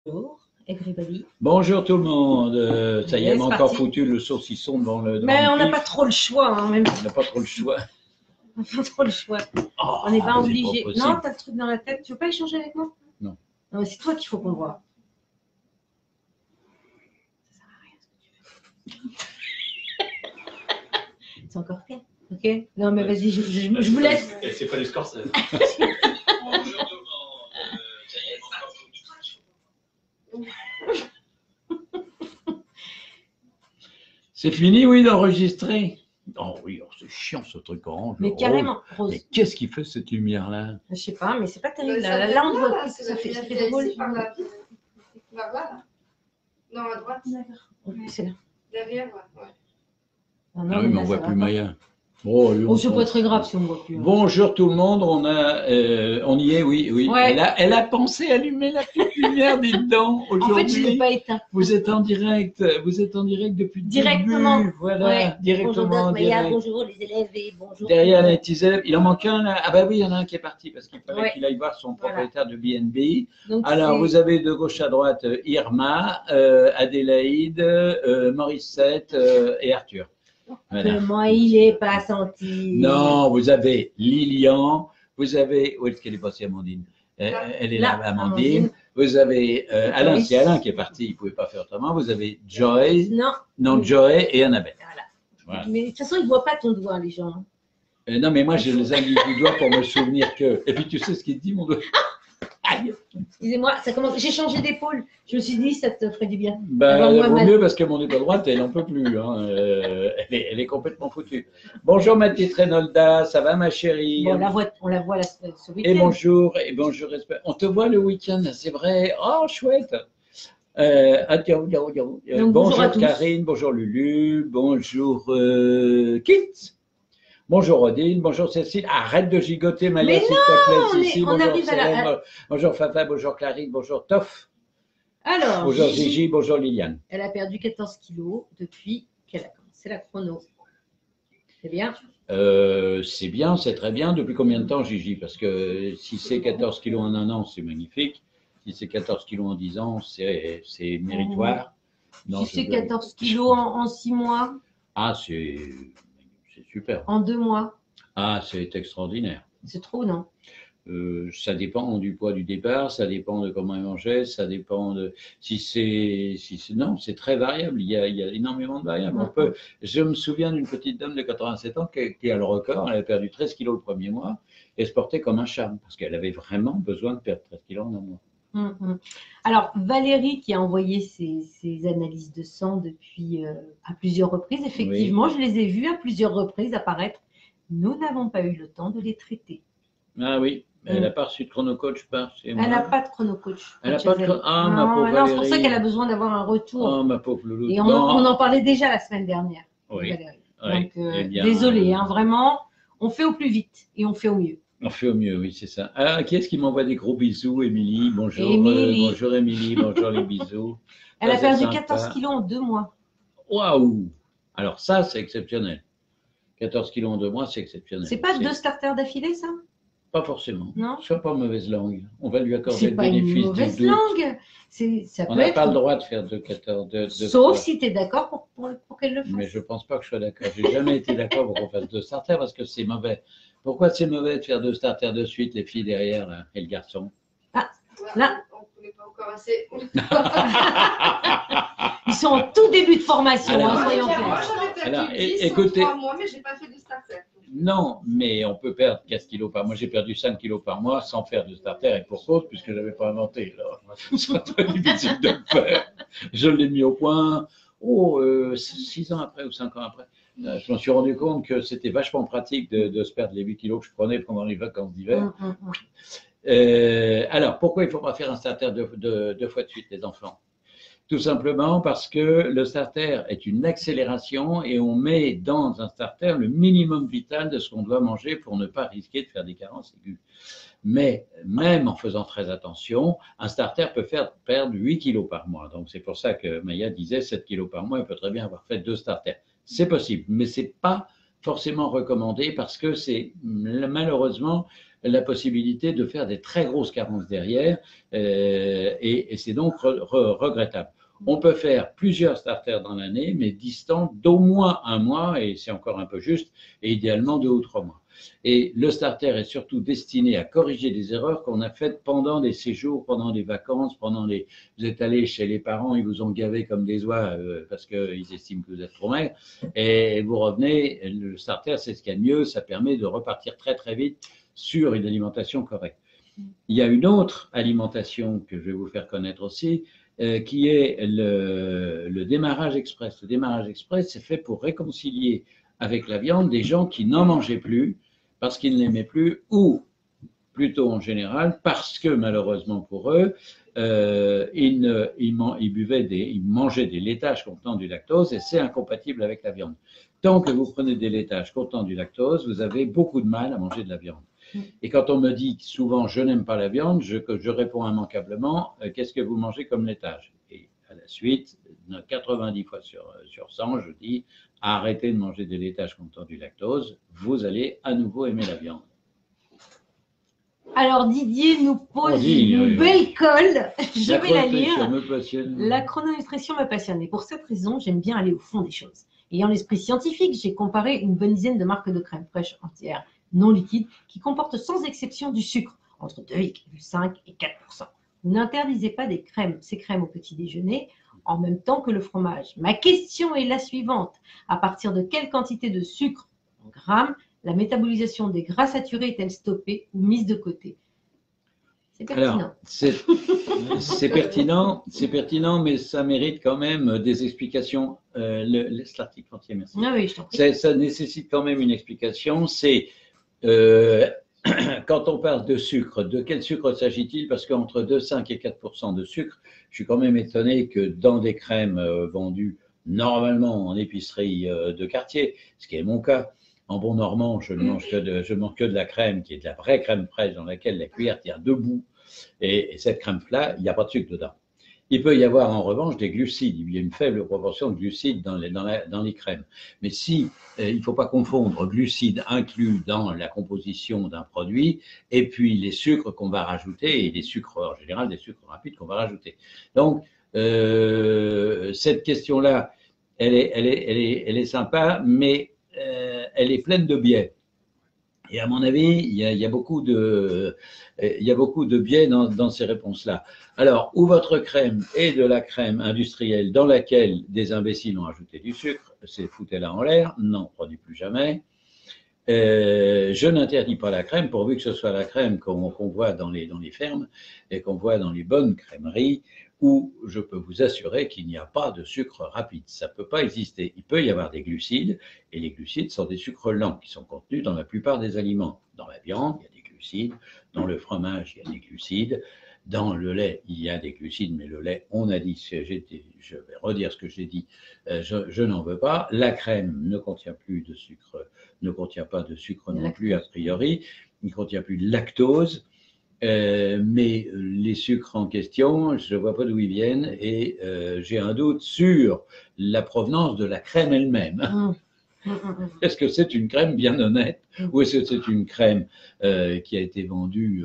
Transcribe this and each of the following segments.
Bonjour, everybody. Bonjour tout le monde. Ça y est, Yes, m'a encore parti. foutu le saucisson devant le. Mais on n'a pif. pas trop le choix, hein, même. On n'a pas trop le choix. On n'a pas trop le choix. Oh, On n'est pas c'est obligé. pas possible. Non, t'as le truc dans la tête. Tu veux pas échanger avec moi? Non. Non, c'est toi qu'il faut qu'on voit. Ça sert à rien ce que tu fais. C'est encore pire. Ok? Non, mais vas-y, je vous laisse. Et c'est pas du score, ça. C'est fini, oui, d'enregistrer. Oh oui, oh, c'est chiant ce truc orange. Mais rose. carrément, Rose. Mais qu'est-ce qui fait cette lumière-là? Je sais pas, mais c'est pas terrible. Là, on voit. Ça fait drôle. Par là, là. Non, à droite. C'est là. Derrière, ouais. Ah, non, Ah oui, mais là, on voit ça plus va pas. Maya. Oh, lui, Oh, c'est pas très grave si on voit plus. hein. Bonjour tout le monde, on y est, oui, oui. Ouais. Elle a pensé allumer la petite lumière des dents En fait, je ne l'ai aujourd'hui. pas éteint. Vous êtes en direct depuis le Directement. début, voilà, Ouais. Bonjour, directement en Doc Maya, direct. bonjour les élèves et bonjour. Derrière les petits élèves, il en manque un là. Ah bah oui, il y en a un qui est parti parce qu'il fallait Ouais. qu'il aille voir son Voilà. propriétaire de BNB. Donc, Alors c'est- vous avez de gauche à droite Irma, Adélaïde, Morissette et Arthur. Voilà. Comment il est pas senti? Non, vous avez Lilian, vous avez, où est-ce qu'elle est passée Amandine? Elle est là, Là, Amandine. Amandine. Vous avez Alain, Joyce. c'est Alain qui est parti, il ne pouvait pas faire autrement. Vous avez Joy, Non, non Joy et Annabelle. voilà. Voilà. Mais de toute façon, ils ne voient pas ton doigt, les gens. Non, mais moi, je les ai mis du doigt pour me souvenir que. Et puis, tu sais ce qu'il dit, mon doigt? Aïe! Excusez-moi, ça commence. J'ai changé d'épaule. Je me suis dit, ça te ferait du bien. Ben, Alors, il moi, vaut ma- mieux parce que mon épaule droite, elle n'en peut plus. Hein. Elle est complètement foutue. Bonjour, ma petite Renolda, ça va, ma chérie? Bon, on la voit ce Et week-end. bonjour, on te voit le week-end, c'est vrai. Oh, chouette. Bonjour bonjour à tous. Karine, bonjour Lulu, bonjour Kit. Bonjour Odile, bonjour Cécile. Arrête de gigoter, Malia, Mais s'il te plaît, on est- Cécile. on Bonjour arrive à la- Célène, bonjour Fafa, bonjour Clarine, bonjour Toff, Alors, bonjour Gigi, Gigi, bonjour Liliane. elle a perdu 14 kilos depuis qu'elle a commencé la chrono. C'est bien. C'est bien, c'est très bien. Depuis combien de temps, Gigi? Parce que si c'est 14 kilos en un an, c'est magnifique. Si c'est 14 kilos en 10 ans, c'est méritoire. Non, Si c'est je- 14 kilos en 6 mois, Ah, c'est super. en 2 mois, Ah, c'est extraordinaire. c'est trop, non? Ça dépend du poids du départ, ça dépend de comment elle mangeait, ça dépend de non, c'est très variable. Il y a énormément de variables. Je me souviens d'une petite dame de 87 ans qui a le record. Elle avait perdu 13 kilos le premier mois et se portait comme un charme parce qu'elle avait vraiment besoin de perdre 13 kilos en un mois. Alors, Valérie qui a envoyé ses analyses de sang depuis à plusieurs reprises, effectivement, je les ai vues à plusieurs reprises apparaître. Nous n'avons pas eu le temps de les traiter. Ah oui, elle n'a pas reçu de chronocoach par chez moi. Elle n'a pas de chronocoach. Elle n'a pas de Ah, ma pauvre non, c'est pour ça Valérie. qu'elle a besoin d'avoir un retour. Oh, ma pauvre loulou. Et on Bon, en parlait déjà la semaine dernière. oui, Valérie. oui, Donc, eh bien, désolé, hein, vraiment, on fait au plus vite et on fait au mieux. on fait au mieux, oui, c'est ça. Ah, qui est-ce qui m'envoie des gros bisous? Émilie, bonjour. Émilie. Bonjour Émilie, bonjour les bisous. Elle Ça, a c'est perdu sympa. 14 kilos en 2 mois. Waouh! Alors ça, c'est exceptionnel. 14 kilos en 2 mois, c'est exceptionnel. C'est pas 2 starters d'affilée, ça? Pas forcément. Non. Sois pas mauvaise langue. On va lui accorder C'est le pas une bénéfice mauvaise du doute. langue. Ça On peut n'a pas le être. droit de faire de 14 de Sauf si tu es d'accord pour qu'elle le fasse. Mais je pense pas que je sois d'accord. J'ai jamais été d'accord pour qu'on fasse 2 starters parce que c'est mauvais. Pourquoi c'est mauvais de faire 2 starters de suite, les filles derrière là, et le garçon? Là. On ne pouvait pas encore assez. Ils sont en tout début de formation, Alors, hein, soyons Moi, clairs. j'avais perdu Alors, 10 écoutez- en 3 mois, mais je n'ai pas fait de starter. Non, mais on peut perdre 15 kilos par mois. J'ai perdu 5 kilos par mois sans faire de starter et pour cause, puisque je n'avais pas inventé. C'est très difficile de le faire. Je l'ai mis au point, 6 ans après ou 5 ans après. Je me suis rendu compte que c'était vachement pratique de se perdre les 8 kilos que je prenais pendant les vacances d'hiver. Alors, pourquoi il ne faut pas faire un starter deux fois de suite, les enfants? Tout simplement parce que le starter est une accélération et on met dans un starter le minimum vital de ce qu'on doit manger pour ne pas risquer de faire des carences aiguës. Mais même en faisant très attention, un starter peut faire perdre 8 kilos par mois. Donc c'est pour ça que Maya disait 7 kilos par mois, elle peut très bien avoir fait 2 starters. C'est possible, mais ce n'est pas forcément recommandé parce que c'est malheureusement la possibilité de faire des très grosses carences derrière, et c'est donc regrettable. On peut faire plusieurs starters dans l'année, mais distants d'au moins un mois, et c'est encore un peu juste, et idéalement 2 ou 3 mois. Et le starter est surtout destiné à corriger des erreurs qu'on a faites pendant des séjours, pendant des vacances, vous êtes allé chez les parents, ils vous ont gavé comme des oies parce qu'ils estiment que vous êtes trop maigre, et vous revenez, le starter c'est ce qu'il y a de mieux, ça permet de repartir très très vite sur une alimentation correcte. Il y a une autre alimentation que je vais vous faire connaître aussi, qui est le démarrage express. Le démarrage express, c'est fait pour réconcilier avec la viande des gens qui n'en mangeaient plus parce qu'ils ne l'aimaient plus, ou plutôt en général parce que malheureusement pour eux, ils mangeaient des laitages contenant du lactose, et c'est incompatible avec la viande. Tant que vous prenez des laitages contenant du lactose, vous avez beaucoup de mal à manger de la viande. Et quand on me dit souvent je n'aime pas la viande, je réponds immanquablement qu'est-ce que vous mangez comme laitage? Et à la suite, 90 fois sur 100, je dis arrêtez de manger des laitages contenant du lactose, vous allez à nouveau aimer la viande. Alors Didier nous pose une belle colle, je vais la lire. La chrononutrition me passionne, et pour cette raison, j'aime bien aller au fond des choses. Ayant l'esprit scientifique, j'ai comparé une bonne dizaine de marques de crème fraîche entière, non liquide, qui comportent sans exception du sucre, entre 2,5 et 4%. Vous n'interdisez pas ces crèmes au petit déjeuner, en même temps que le fromage. Ma question est la suivante. À partir de quelle quantité de sucre en grammes la métabolisation des gras saturés est-elle stoppée ou mise de côté? C'est pertinent. Alors, c'est pertinent, mais ça mérite quand même des explications. Laisse l'article entier, merci. Ah oui, je t'en prie. Ça nécessite quand même une explication. C'est quand on parle de sucre, de quel sucre s'agit-il? Parce qu'entre 2,5 et 4% de sucre, je suis quand même étonné que dans des crèmes vendues normalement en épicerie de quartier, ce qui est mon cas, en bon normand, je ne mange que de la crème, qui est de la vraie crème fraîche dans laquelle la cuillère tient debout. Et cette crème-là, il n'y a pas de sucre dedans. Il peut y avoir en revanche des glucides. Il y a une faible proportion de glucides dans les crèmes. Mais si il ne faut pas confondre glucides inclus dans la composition d'un produit et puis les sucres qu'on va rajouter, et les sucres en général, des sucres rapides qu'on va rajouter. Donc cette question-là, elle est sympa, mais elle est pleine de biais. Et à mon avis, il y a beaucoup de biais dans ces réponses-là. Alors, ou votre crème est de la crème industrielle dans laquelle des imbéciles ont ajouté du sucre, c'est foutez-la en l'air, n'en prenez plus jamais. Je n'interdis pas la crème pourvu que ce soit la crème qu'on voit dans les fermes et qu'on voit dans les bonnes crèmeries, où je peux vous assurer qu'il n'y a pas de sucre rapide. Ça ne peut pas exister. Il peut y avoir des glucides, et les glucides sont des sucres lents qui sont contenus dans la plupart des aliments. Dans la viande, il y a des glucides. Dans le fromage, il y a des glucides. Dans le lait, il y a des glucides, mais le lait, on a dit, je vais redire ce que j'ai dit, je n'en veux pas. La crème ne contient plus de sucre, ne contient pas de sucre non plus a priori. Il ne contient plus de lactose. Mais les sucres en question, je ne vois pas d'où ils viennent, et j'ai un doute sur la provenance de la crème elle-même. Est-ce que c'est une crème bien honnête, ou est-ce que c'est une crème qui a été vendue,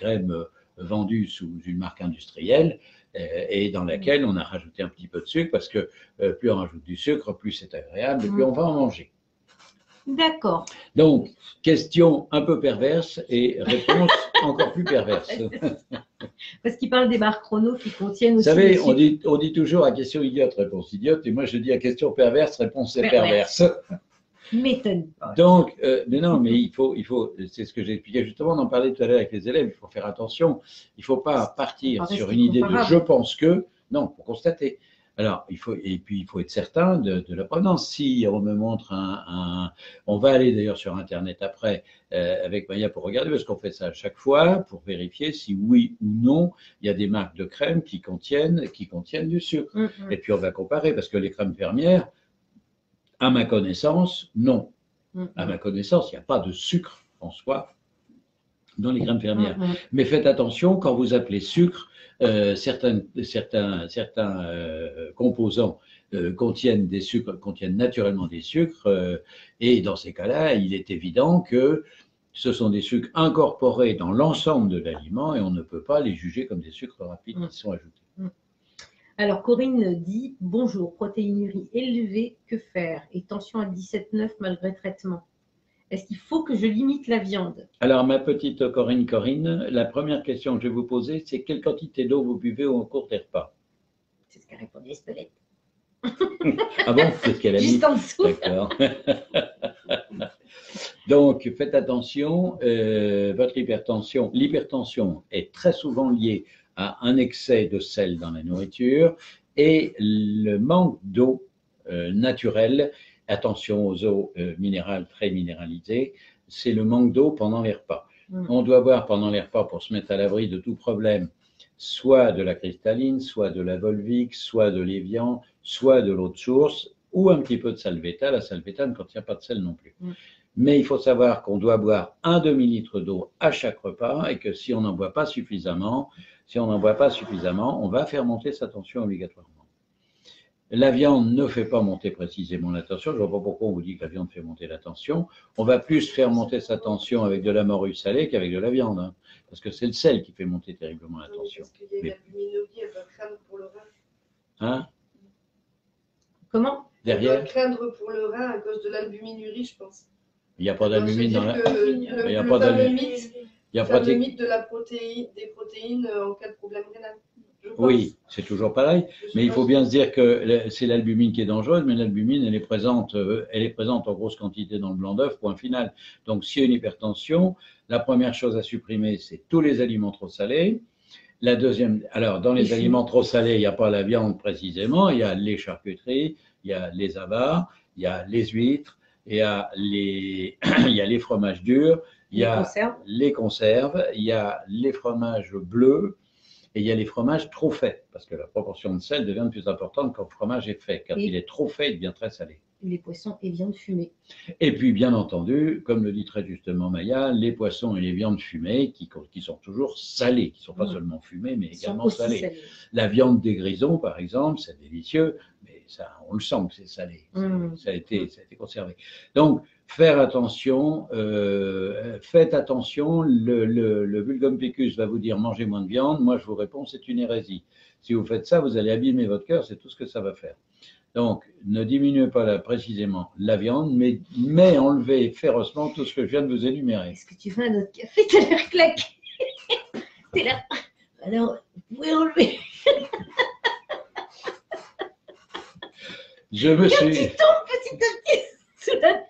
sous une marque industrielle et dans laquelle on a rajouté un petit peu de sucre, parce que plus on rajoute du sucre, plus c'est agréable, et plus on va en manger. D'accord. Donc, question un peu perverse et réponse encore plus perverse. Parce qu'il parle des barres chrono qui contiennent aussi. Vous savez, on dit toujours à question idiote, réponse idiote, et moi je dis à question perverse, réponse perverse. M'étonne pas. Donc, mais non, mais il faut, c'est ce que j'ai expliqué justement, on en parlait tout à l'heure avec les élèves, il faut faire attention, il ne faut pas partir sur une idée de je pense que, non, il faut constater. Alors, il faut être certain de la provenance. Si on me montre on va aller d'ailleurs sur Internet après avec Maya pour regarder, parce qu'on fait ça à chaque fois pour vérifier si oui ou non il y a des marques de crème qui contiennent du sucre. Et puis on va comparer, parce que les crèmes fermières, à ma connaissance, non. À ma connaissance, il n'y a pas de sucre en soi dans les crèmes fermières. Mais faites attention, quand vous appelez sucre, certains composants contiennent naturellement des sucres, et dans ces cas-là, il est évident que Ce sont des sucres incorporés dans l'ensemble de l'aliment et on ne peut pas les juger comme des sucres rapides qui sont ajoutés. Alors, Corinne dit « Bonjour, protéinurie élevée, que faire? Et tension à 17,9 malgré traitement. Est-ce qu'il faut que je limite la viande ?» Alors, ma petite Corinne, la première question que je vais vous poser, c'est quelle quantité d'eau vous buvez au cours des repas? C'est ce qu'a répondu Espelette. Ah bon? C'est ce qu'elle a mis. Juste en dessous. D'accord. Donc, faites attention, votre l'hypertension est très souvent liée à un excès de sel dans la nourriture et le manque d'eau naturelle. Attention aux eaux minérales très minéralisées, c'est le manque d'eau pendant les repas. On doit boire pendant les repas pour se mettre à l'abri de tout problème, soit de la cristalline, soit de la Volvic, soit de l'Evian, soit de l'eau de source, ou un petit peu de salvetat, la salvettane quand il n'y a pas de sel non plus. Mais il faut savoir qu'on doit boire un demi-litre d'eau à chaque repas et que si on n'en boit pas suffisamment, on va faire monter sa tension obligatoirement. La viande ne fait pas monter précisément la tension. Je ne vois pas pourquoi on vous dit que la viande fait monter la tension. On va plus faire monter sa tension avec de la morue salée qu'avec de la viande, hein, parce que c'est le sel qui fait monter terriblement la tension. Parce qu'il y a l'albuminurie, elle va craindre pour le rein. Hein? Comment? Derrière? Elle va craindre pour le rein à cause de l'albuminurie, je pense. Il n'y a pas d'albumine dans la... Il n'y a pas d'albumine. Il y a pas le mythe de la des protéines en cas de problème rénal. Oui, c'est toujours pareil, mais il faut bien se dire que c'est l'albumine qui est dangereuse, mais l'albumine, elle est présente en grosse quantité dans le blanc d'œuf, point final. Donc, s'il y a une hypertension, la première chose à supprimer, c'est tous les aliments trop salés. La deuxième, alors, dans les aliments trop salés, il n'y a pas la viande précisément, il y a les charcuteries, il y a les abats, il y a les huîtres, il y a les fromages durs, il y a les conserves, il y a les fromages bleus, et il y a les fromages trop faits, parce que la proportion de sel devient de plus importante quand le fromage est fait. Quand il est trop fait, il devient très salé. Les poissons et viandes fumées. Et puis, bien entendu, comme le dit très justement Maya, les poissons et les viandes fumées qui sont toujours salées, qui ne sont pas seulement fumées, mais également salées. La viande des grisons, par exemple, c'est délicieux, mais ça, on le sent que c'est salé. Ça a été conservé. Donc, faites attention, le vulgompicus va vous dire mangez moins de viande. Moi, je vous réponds, c'est une hérésie. Si vous faites ça, vous allez abîmer votre cœur, c'est tout ce que ça va faire. Donc, ne diminuez pas précisément la viande, mais enlevez férocement tout ce que je viens de vous énumérer. Est-ce que tu veux un autre café? T'as l'air claqué. T'es là. Alors, vous pouvez enlever. Je me suis... Tu tombes petit à petit sous la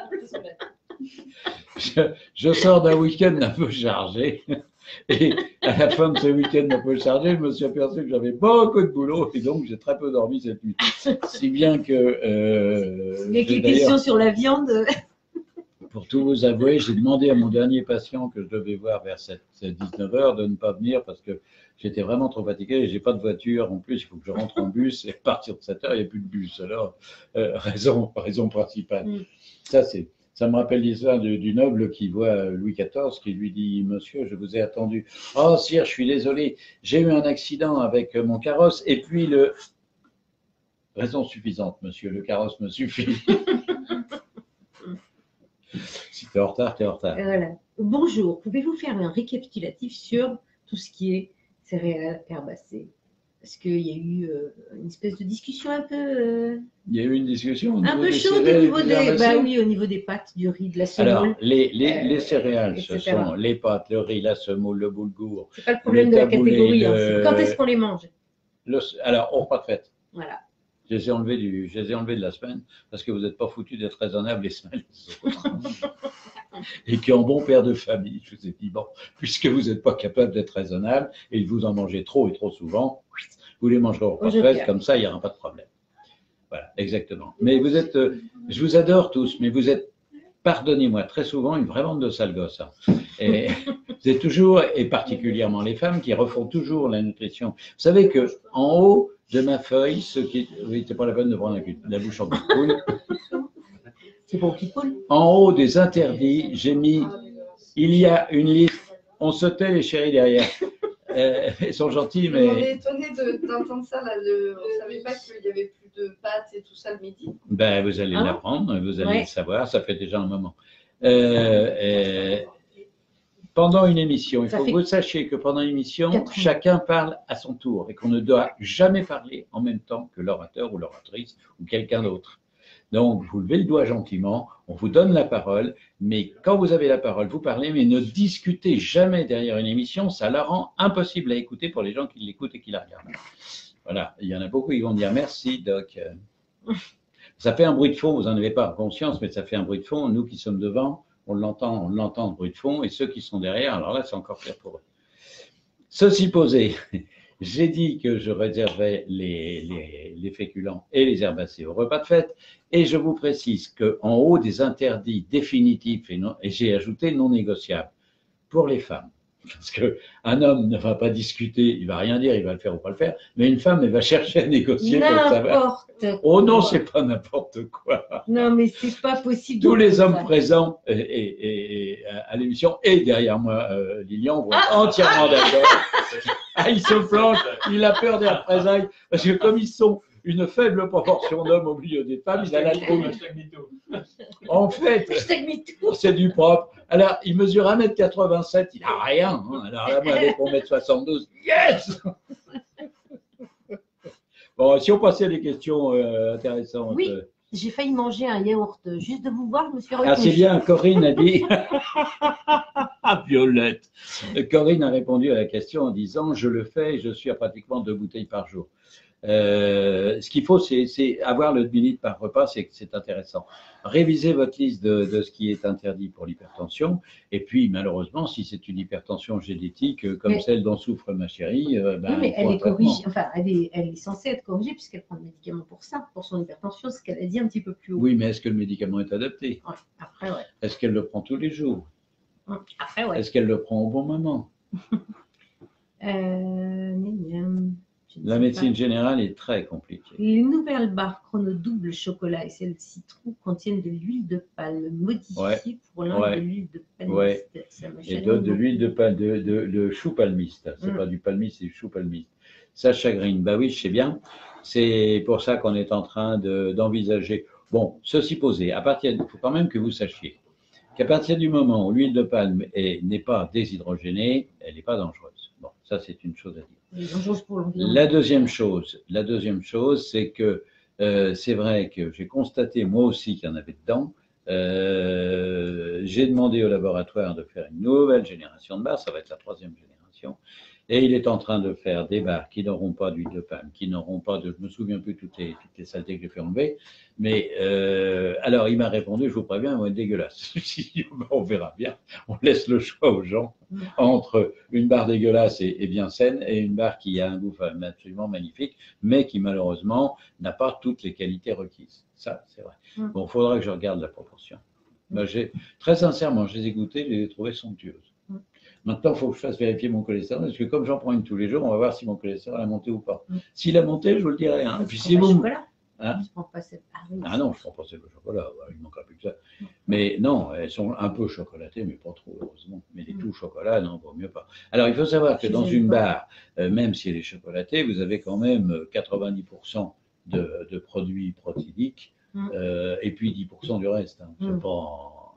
table. Je sors d'un week-end un peu chargé. Et à la fin de ce week-end un peu chargé, je me suis aperçu que j'avais beaucoup de boulot et donc j'ai très peu dormi cette nuit. Si bien que... il y a quelques questions sur la viande. Pour tout vous avouer, j'ai demandé à mon dernier patient que je devais voir vers 19h de ne pas venir parce que j'étais vraiment trop fatigué et je n'ai pas de voiture. En plus, il faut que je rentre en bus et à partir de 7h, il n'y a plus de bus. Alors, raison principale. Ça me rappelle l'histoire du noble qui voit Louis XIV, qui lui dit « Monsieur, je vous ai attendu. Oh, sire, je suis désolé, j'ai eu un accident avec mon carrosse et puis le… » Raison suffisante, monsieur, le carrosse me suffit. Si tu es en retard, tu es en retard. Voilà. Bonjour, pouvez-vous faire un récapitulatif sur tout ce qui est céréales herbacées? Parce qu'il y a eu une espèce de discussion un peu… Il y a eu une discussion au niveau un peu des chaude au niveau des, au niveau des pâtes, du riz, de la semoule. Alors, les céréales, etc. ce sont les pâtes, le riz, la semoule, le boulgour. C'est pas le problème de la catégorie. Quand est-ce qu'on les mange? Alors, au repas de fête. Voilà. Je les ai enlevés de la semaine parce que vous n'êtes pas foutus d'être raisonnable les semaines. Et qu'en bon père de famille, je vous ai dit, bon, puisque vous n'êtes pas capable d'être raisonnable et de vous en manger trop et trop souvent, vous les mangerez au repas de fête, comme ça, il n'y aura pas de problème. Voilà, exactement. Mais vous êtes, je vous adore tous, mais vous êtes, pardonnez-moi, très souvent une vraie bande de sales gosses. Hein. Et vous êtes toujours, et particulièrement les femmes, qui refont toujours la nutrition. Vous savez que en haut de ma feuille, oui, c'est pas la peine de prendre la bouche en petite poule. C'est pour qui poule. En haut des interdits, j'ai mis, il y a une liste. On se tait les chéris derrière. Ils sont gentils, mais… On est étonné d'entendre ça. Là, on ne savait pas qu'il y avait plus de pâtes et tout ça le midi. Ben, vous allez l'apprendre, vous allez le savoir, ça fait déjà un moment. Pendant une émission, il faut que vous sachiez que pendant une émission, chacun parle à son tour et qu'on ne doit jamais parler en même temps que l'orateur ou l'oratrice ou quelqu'un d'autre. Donc, vous levez le doigt gentiment, on vous donne la parole, mais quand vous avez la parole, vous parlez, mais ne discutez jamais derrière une émission, ça la rend impossible à écouter pour les gens qui l'écoutent et qui la regardent. Voilà, il y en a beaucoup qui vont dire merci, Doc. Ça fait un bruit de fond, vous n'en avez pas conscience, mais ça fait un bruit de fond. Nous qui sommes devant, on l'entend, le bruit de fond, et ceux qui sont derrière, alors là, c'est encore pire pour eux. Ceci posé, j'ai dit que je réservais les féculents et les herbacées au repas de fête, et je vous précise qu'en haut des interdits définitifs, et j'ai ajouté non négociables, pour les femmes. Parce qu'un homme ne va pas discuter, il ne va rien dire, il va le faire ou pas le faire, mais une femme, elle va chercher à négocier. N'importe quoi. Oh non, c'est pas n'importe quoi. Non, mais c'est pas possible. Tous les hommes présents à l'émission et derrière moi, Lilian, vont être entièrement d'accord. Il se planche, il a peur des représailles, parce que comme ils sont une faible proportion d'hommes au milieu des femmes, il a la trouille. En fait, c'est du propre. Alors, il mesure 1,87 m, il n'a rien. Hein. Alors là, moi, avec 1,72 m, yes. Bon, si on passait à des questions intéressantes. Oui, j'ai failli manger un yaourt. Juste de vous voir, je me suis retenue. Ah, c'est bien, Corinne a dit. Violette. Corinne a répondu à la question en disant « Je le fais et je suis à pratiquement 2 bouteilles par jour ». Ce qu'il faut, c'est avoir le demi-litre par repas, c'est intéressant. Révisez votre liste de ce qui est interdit pour l'hypertension. Et puis, malheureusement, si c'est une hypertension génétique comme celle dont souffre ma chérie, oui, mais elle est corrigée. Enfin, elle est censée être corrigée puisqu'elle prend le médicament pour ça, pour son hypertension, ce qu'elle a dit un petit peu plus haut. Oui, mais est-ce que le médicament est adapté? Ouais. Après, ouais. Est-ce qu'elle le prend tous les jours? Après, ouais. Est-ce qu'elle le prend au bon moment? La médecine générale est très compliquée. Les nouvelles barres Chrono double chocolat et celle citron contiennent de l'huile de palme modifiée pour l'un de l'huile de palmiste. Et d'autres de l'huile de palme, de chou palmiste. C'est pas du palmiste, c'est du chou palmiste. Ça chagrine. Bah oui, je sais bien. C'est pour ça qu'on est en train d'envisager. Bon, ceci posé, il faut quand même que vous sachiez qu'à partir du moment où l'huile de palme n'est pas déshydrogénée, elle n'est pas dangereuse. Bon, ça c'est une chose à dire. La deuxième chose, c'est que c'est vrai que j'ai constaté moi aussi qu'il y en avait dedans. J'ai demandé au laboratoire de faire une nouvelle génération de barres, ça va être la 3e génération, et il est en train de faire des barres qui n'auront pas d'huile de palme, qui n'auront pas de, je me souviens plus toutes les saletés que j'ai fait enlever, mais alors il m'a répondu, je vous préviens, elles vont être dégueulasses. On verra bien, on laisse le choix aux gens entre une barre dégueulasse et bien saine et une barre qui a un goût absolument magnifique, mais qui malheureusement n'a pas toutes les qualités requises. Ça, c'est vrai. Bon, il faudra que je regarde la proportion. Ben, très sincèrement, je les ai goûtées, je les ai trouvées somptueuses. Maintenant, il faut que je fasse vérifier mon cholestérol, parce que comme j'en prends une tous les jours, on va voir si mon cholestérol a monté ou pas. S'il a monté, je vous le dirai. Hein. Et puis si vous... Hein? Ah non, je ne prends pas celle au chocolat, il ne manquera plus que ça. Mais non, elles sont un peu chocolatées, mais pas trop, heureusement. Mais les tout au chocolat, non, vaut mieux pas. Alors, il faut savoir que dans une barre, même si elle est chocolatée, vous avez quand même 90% de produits protéiques et puis 10% du reste. Hein. C'est pas...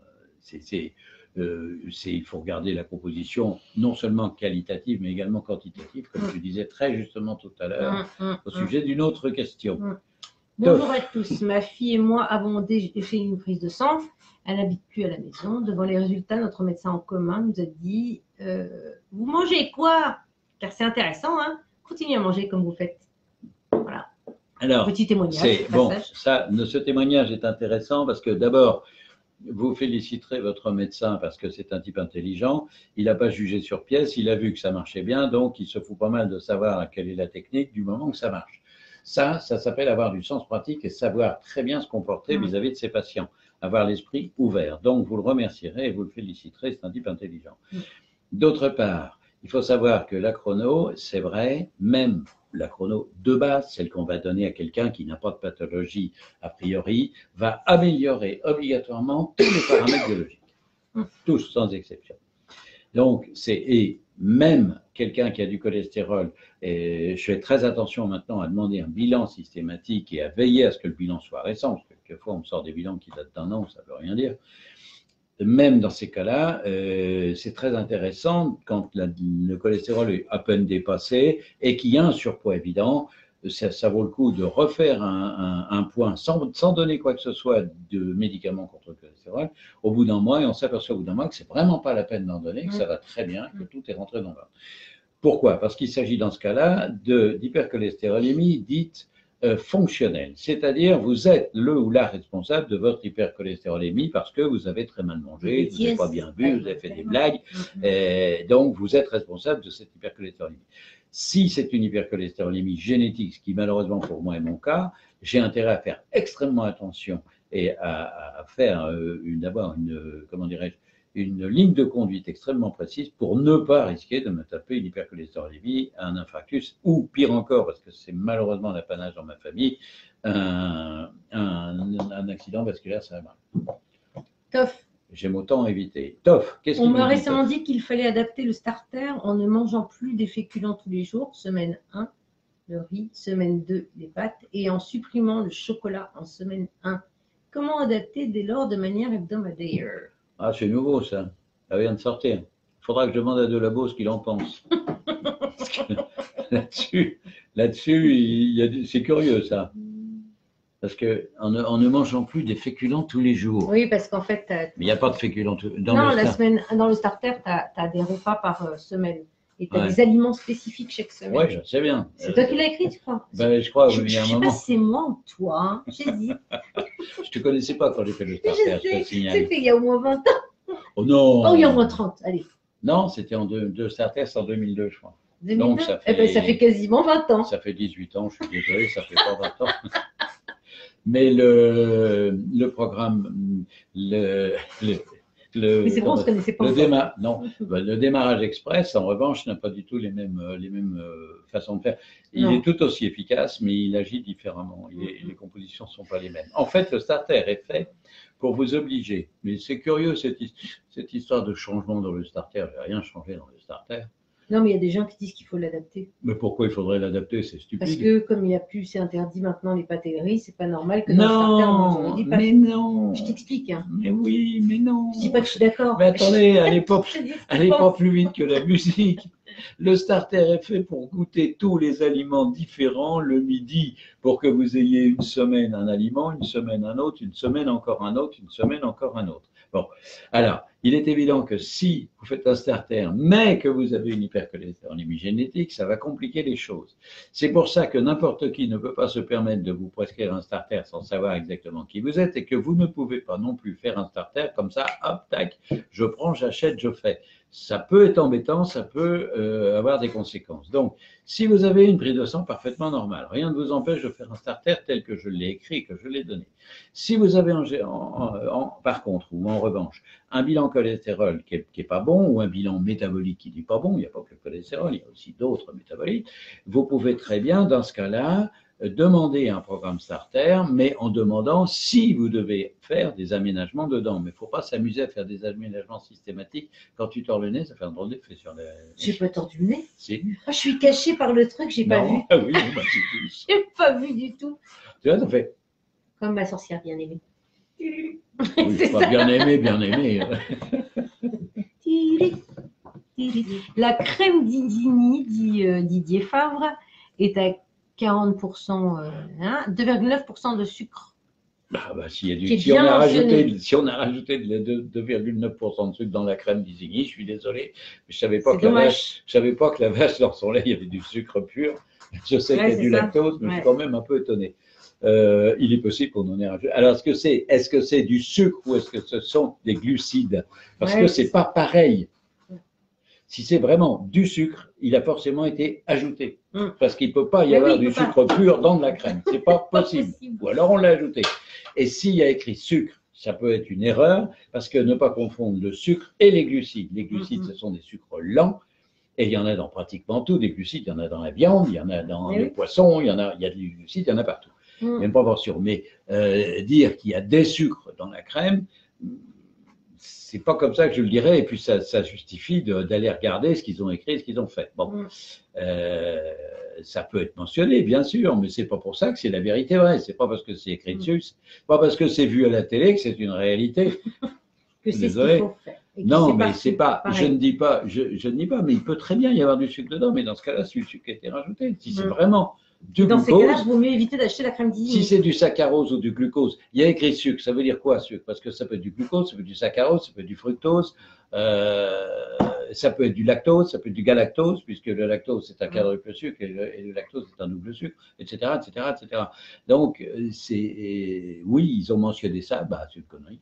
il faut regarder la composition non seulement qualitative, mais également quantitative, comme je disais très justement tout à l'heure, au sujet d'une autre question. Bonjour à tous. Ma fille et moi avons fait une prise de sang. Elle n'habite plus à la maison. Devant les résultats, notre médecin en commun nous a dit vous mangez quoi? Car c'est intéressant, hein? Continuez à manger comme vous faites. Voilà. Alors, petit témoignage. Bon, ce témoignage est intéressant parce que d'abord, vous féliciterez votre médecin parce que c'est un type intelligent. Il n'a pas jugé sur pièce, il a vu que ça marchait bien, donc il se fout pas mal de savoir quelle est la technique du moment que ça marche. Ça s'appelle avoir du sens pratique et savoir très bien se comporter vis-à-vis de ses patients, avoir l'esprit ouvert. Donc, vous le remercierez et vous le féliciterez, c'est un type intelligent. D'autre part, il faut savoir que la chrono, c'est vrai, même la chrono de base, celle qu'on va donner à quelqu'un qui n'a pas de pathologie a priori, va améliorer obligatoirement tous les paramètres biologiques, tous sans exception. Donc, et même quelqu'un qui a du cholestérol, et je fais très attention maintenant à demander un bilan systématique et à veiller à ce que le bilan soit récent, parce que quelquefois on me sort des bilans qui datent d'1 an, ça ne veut rien dire. même dans ces cas-là, c'est très intéressant quand le cholestérol est à peine dépassé et qu'il y a un surpoids évident. Ça vaut le coup de refaire un point sans donner quoi que ce soit de médicaments contre le cholestérol au bout d'un mois, et on s'aperçoit au bout d'un mois que c'est vraiment pas la peine d'en donner, que ça va très bien, que tout est rentré dans l'ordre. Pourquoi? Parce qu'il s'agit dans ce cas-là d'hypercholestérolémie dite fonctionnelle, c'est-à-dire vous êtes le ou la responsable de votre hypercholestérolémie parce que vous avez très mal mangé, vous n'avez pas bien bu, vous avez fait des blagues, donc vous êtes responsable de cette hypercholestérolémie. Si c'est une hypercholestérolémie génétique, ce qui malheureusement pour moi est mon cas, j'ai intérêt à faire extrêmement attention et à faire d'avoir comment dirais-je, une ligne de conduite extrêmement précise pour ne pas risquer de me taper une hypercholestérolémie, un infarctus ou pire encore, parce que c'est malheureusement l'apanage dans ma famille, un accident vasculaire cérébral. Tof. J'aime autant éviter. Tof, qu'est-ce On qu'il m'a me dit, récemment Tof? dit qu'il fallait adapter le starter en ne mangeant plus des féculents tous les jours, semaine 1, le riz, semaine 2, les pâtes, et en supprimant le chocolat en semaine 1. Comment adapter dès lors de manière hebdomadaire? Ah, c'est nouveau ça. Ça vient de sortir. Il faudra que je demande à Delabo ce qu'il en pense. Là-dessus, c'est curieux ça. Parce qu'en ne mangeant plus des féculents tous les jours. Oui, parce qu'en fait, Mais il n'y a pas de féculents dans le starter, tu as des repas par semaine. Et tu as Ouais. des aliments spécifiques chaque semaine. Oui, je sais bien. C'est toi qui l'as écrit, tu crois? Ben, je crois, Je oui, il y a un sais pas moment. si c'est moi ou toi, hein. J'hésite. Je ne te connaissais pas quand j'ai fait le Je starter, je sais, te signale. c'était il y a au moins 20 ans. Oh non! Oh, il y a au moins 30, allez. Non, c'était en deux starters en 2002, je crois. 2002. Donc, ça fait, Eh ben, ça fait quasiment 20 ans. Ça fait 18 ans, je suis désolé, ça fait pas 20 ans. Mais le programme, Mais c'est bon, on ne se connaissait pas. le démarrage express, en revanche, n'a pas du tout les mêmes façons de faire. Il est tout aussi efficace, mais il agit différemment. Les compositions ne sont pas les mêmes. En fait, le starter est fait pour vous obliger. Mais c'est curieux, cette histoire de changement dans le starter. Je n'ai rien changé dans le starter. Non, mais il y a des gens qui disent qu'il faut l'adapter. Mais pourquoi il faudrait l'adapter? C'est stupide. Parce que comme il n'y a plus, c'est interdit maintenant les pâtes et le riz, c'est pas normal que dans le starter on mange des pâtes. Mais non. Je t'explique. Hein. Mais oui, mais non. Je dis pas que je suis d'accord. Mais attendez, allez pas plus vite que la musique. Le starter est fait pour goûter tous les aliments différents le midi, pour que vous ayez une semaine un aliment, une semaine un autre, une semaine encore un autre, une semaine encore un autre. Bon, alors, il est évident que si vous faites un starter, mais que vous avez une hypercholestérolémie génétique, ça va compliquer les choses. C'est pour ça que n'importe qui ne peut pas se permettre de vous prescrire un starter sans savoir exactement qui vous êtes, et que vous ne pouvez pas non plus faire un starter comme ça, hop, tac, je prends, j'achète, je fais. Ça peut être embêtant, ça peut avoir des conséquences. Donc, si vous avez une prise de sang parfaitement normale, rien ne vous empêche de faire un starter tel que je l'ai écrit, que je l'ai donné. Si vous avez par contre, ou en revanche, un bilan cholestérol qui est pas bon, ou un bilan métabolique qui n'est pas bon, il n'y a pas que le cholestérol, il y a aussi d'autres métabolites, vous pouvez très bien, dans ce cas-là, demander un programme starter, mais en demandant si vous devez faire des aménagements dedans. Mais il ne faut pas s'amuser à faire des aménagements systématiques. Quand tu tords le nez, ça fait un drôle d'effet sur les... J'ai pas tordu le nez. Si. Oh, je suis cachée par le truc, j'ai pas vu. Ah oui, bah, c'est... J'ai pas vu du tout. Tu vois, ça fait... Comme ma sorcière bien aimée. Oui, pas bien aimé, bien aimé. La crème d'Idigny, dit Didier Favre, est à 40%, 2,9% de sucre. Ah bah, si on a rajouté de 2,9% de sucre dans la crème d'Isigny, je suis désolé, mais je savais pas que la vache dans son lait, il y avait du sucre pur. Je sais qu'il y a du lactose, mais je suis quand même un peu étonné. Il est possible qu'on en ait rajouté. Alors, est-ce que c'est du sucre ou est-ce que ce sont des glucides? Parce que c'est pas pareil. Si c'est vraiment du sucre, il a forcément été ajouté. Parce qu'il ne peut pas y avoir du sucre pur dans de la crème. C'est pas possible. Ou alors on l'a ajouté. Et s'il y a écrit sucre, ça peut être une erreur, parce que ne pas confondre le sucre et les glucides. Les glucides, ce sont des sucres lents, et il y en a dans pratiquement tout. Des glucides, il y en a dans la viande, il y en a dans les poissons, il y a des glucides, il y en a partout. Il n'y a pas portion. Mais dire qu'il y a des sucres dans la crème, c'est pas comme ça que je le dirais, et puis ça justifie d'aller regarder ce qu'ils ont écrit, ce qu'ils ont fait. Bon, ça peut être mentionné, bien sûr, mais c'est pas pour ça que c'est la vérité vraie. C'est pas parce que c'est écrit dessus, c'est pas parce que c'est vu à la télé que c'est une réalité. que c'est ce Désolé. qu'il faut faire. Et que Non, c'est mais partout, c'est pas, pareil. je ne dis pas, je ne dis pas, mais il peut très bien y avoir du sucre dedans, mais dans ce cas-là, c'est du sucre qui a été rajouté. Si c'est vraiment du Dans ces cas-là, glucose, il vaut mieux éviter d'acheter la crème si d'Isigny. c'est du saccharose ou du glucose, il y a écrit sucre, ça veut dire quoi sucre? Parce que ça peut être du glucose, ça peut être du saccharose, ça peut être du fructose, ça peut être du lactose, ça peut être du galactose, puisque le lactose c'est un quadruple sucre et le lactose c'est un double sucre, etc., etc., etc. Donc, oui, ils ont mentionné ça, bah c'est une connerie.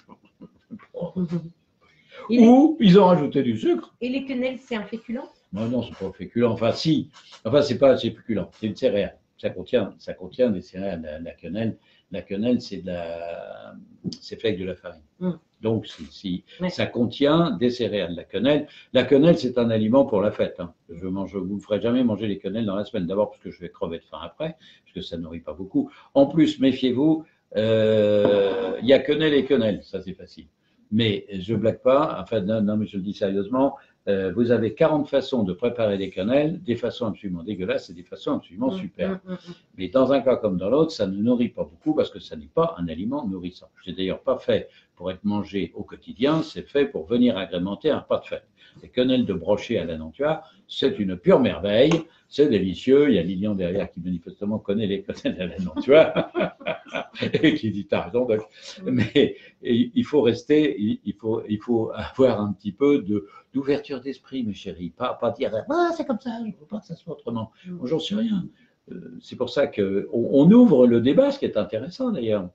Ou ils ont rajouté du sucre. Et les quenelles, c'est un féculent? Non, non, c'est pas féculent. Enfin, si. Enfin, c'est pas assez féculent. C'est une céréale. Ça contient des céréales. La quenelle, c'est fait avec de la farine. Donc, ça contient des céréales. La quenelle, c'est un aliment pour la fête. Hein. Vous ne ferez jamais manger les quenelles dans la semaine. D'abord parce que je vais crever de faim après, parce que ça nourrit pas beaucoup. En plus, méfiez-vous, il y a quenelle et quenelle. Ça, c'est facile. Mais je blague pas. Enfin, non, mais je le dis sérieusement. Vous avez 40 façons de préparer des quenelles, des façons absolument dégueulasses et des façons absolument superbes. Mais dans un cas comme dans l'autre, ça ne nourrit pas beaucoup parce que ça n'est pas un aliment nourrissant. C'est d'ailleurs pas fait pour être mangé au quotidien, c'est fait pour venir agrémenter un repas de fête. Les quenelles de brochet à la Nantua, c'est une pure merveille, c'est délicieux. Il y a Lilian derrière qui manifestement connaît les quenelles à la Nantua et qui dit t'as raison. Donc. Mais il faut rester, il faut avoir un petit peu d'ouverture d'esprit, mes chéris. Pas dire ah, c'est comme ça, je ne veux pas que ça soit autrement. Moi, j'en sais rien. C'est pour ça qu'on ouvre le débat, ce qui est intéressant d'ailleurs.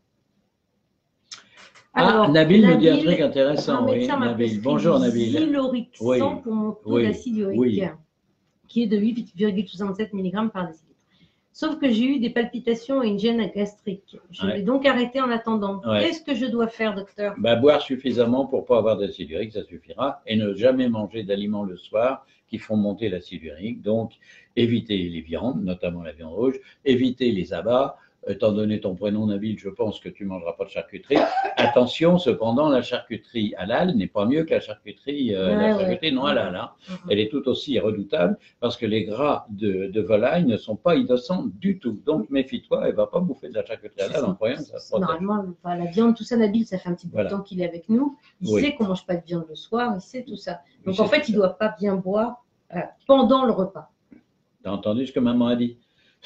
Alors, Nabil me dit un truc intéressant. Oui, Nabil. Bonjour Nabil. Zylorixan pour mon taux d'acide urique, qui est de 8,67 mg par décilitre. Sauf que j'ai eu des palpitations et une gêne gastrique. Je vais donc arrêter en attendant. Qu'est-ce que je dois faire, docteur? Boire suffisamment pour ne pas avoir d'acide urique, ça suffira. Et ne jamais manger d'aliments le soir qui font monter l'acide urique. Donc, évitez les viandes, notamment la viande rouge. Évitez les abats. Étant donné ton prénom, Nabil, je pense que tu ne mangeras pas de charcuterie. Attention, cependant, la charcuterie halal n'est pas mieux que la charcuterie non halal. Hein. Elle est tout aussi redoutable parce que les gras de volaille ne sont pas innocents du tout. Donc, méfie-toi, elle ne va pas bouffer de la charcuterie halal en croyant que ça se protège. Normalement, la viande, tout ça, Nabil, ça fait un petit peu de temps qu'il est avec nous. Il sait qu'on ne mange pas de viande le soir, il sait tout ça. Donc, en fait, il ne doit pas bien boire pendant le repas. T'as entendu ce que maman a dit?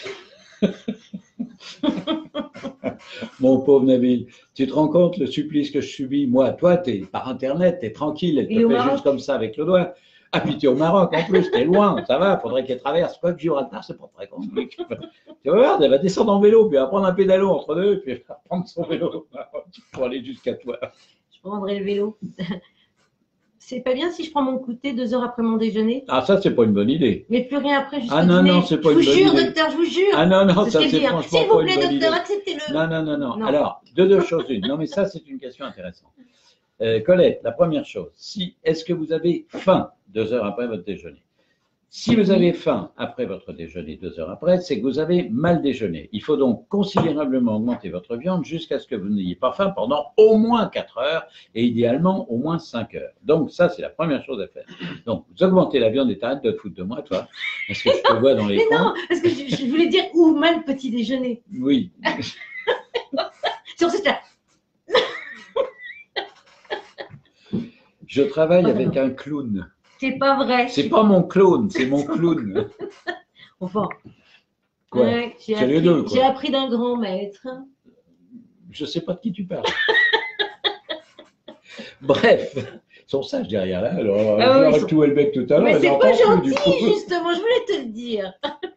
Mon pauvre Nabil, tu te rends compte le supplice que je subis? Moi, toi, tu es par Internet, tu es tranquille, elle te fait juste comme ça avec le doigt. Ah, puis tu es au Maroc en plus, tu es loin, ça va, faudrait qu'elle traverse. Quoi que Gibraltar, c'est pas très compliqué. Tu vas voir, elle va descendre en vélo, puis elle va prendre un pédalo entre deux, puis elle va prendre son vélo pour aller jusqu'à toi. Je prendrai le vélo. C'est pas bien si je prends mon goûter 2 heures après mon déjeuner? Ah, ça, c'est pas une bonne idée. Mais plus rien après, jusqu'au dîner. Non, c'est pas une bonne idée. Je vous jure, docteur, je vous jure. Ah non, ça, c'est franchement s'il vous plaît, docteur, acceptez-le. Non. Alors, deux choses une. Non, mais ça, c'est une question intéressante. Colette, la première chose, est-ce que vous avez faim 2 heures après votre déjeuner? Si vous avez faim après votre déjeuner 2 heures après, c'est que vous avez mal déjeuné. Il faut donc considérablement augmenter votre viande jusqu'à ce que vous n'ayez pas faim pendant au moins 4 heures et idéalement au moins 5 heures. Donc ça, c'est la première chose à faire. Donc, vous augmentez la viande et t'arrêtes de te foutre de moi, toi, parce que je te vois dans les Mais non, parce que je voulais dire ou mal petit déjeuner. Oui. Sur ce stade. Je travaille avec un clown. C'est pas vrai. C'est pas mon clone, c'est mon clown. Enfin. Quoi? C'est les deux, quoi. J'ai appris d'un grand maître. Je sais pas de qui tu parles. Bref, ils sont sages derrière là. Alors, j'aurais tout le bec tout à l'heure. Mais c'est pas gentil, justement, je voulais te le dire.